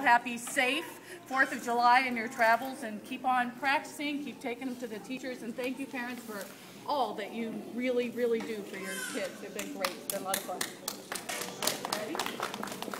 happy, safe 4th of July in your travels, and keep on practicing, keep taking them to the teachers, and thank you parents for all that you really, really do for your kids. They've been great. It's been a lot of fun. Ready?